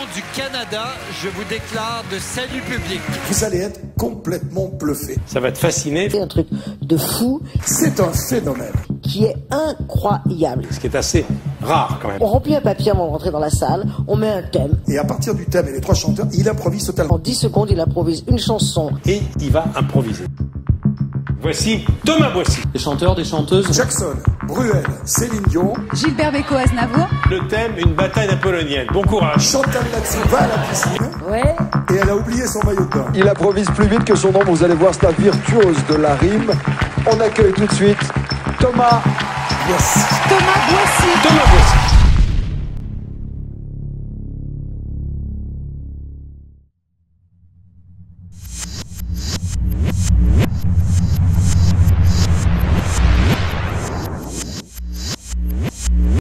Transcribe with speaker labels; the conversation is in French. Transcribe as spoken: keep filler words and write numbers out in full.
Speaker 1: du Canada, je vous déclare de salut public.
Speaker 2: Vous allez être complètement bluffé.
Speaker 3: Ça va te fasciner.
Speaker 4: C'est un truc de fou.
Speaker 2: C'est un phénomène.
Speaker 4: Qui est incroyable.
Speaker 3: Ce qui est assez rare quand même.
Speaker 4: On remplit un papier avant de rentrer dans la salle, on met un thème.
Speaker 2: Et à partir du thème et les trois chanteurs, il improvise totalement.
Speaker 4: En dix secondes, il improvise une chanson.
Speaker 3: Et il va improviser. Voici Thomas Boissy.
Speaker 5: Des chanteurs, des chanteuses.
Speaker 2: Jackson, Bruel, Céline Dion.
Speaker 6: Gilbert Bécaud Aznavour.
Speaker 3: Le thème, une bataille napoléonienne. Bon courage.
Speaker 2: Chantal là-dessous va à la piscine.
Speaker 4: Ouais.
Speaker 2: Et elle a oublié son maillot de bain.
Speaker 7: Il improvise plus vite que son nom, vous allez voir, c'est un virtuose de la rime. On accueille tout de suite Thomas
Speaker 2: Boissy.
Speaker 6: Thomas Boissy.
Speaker 3: Thomas Boissy.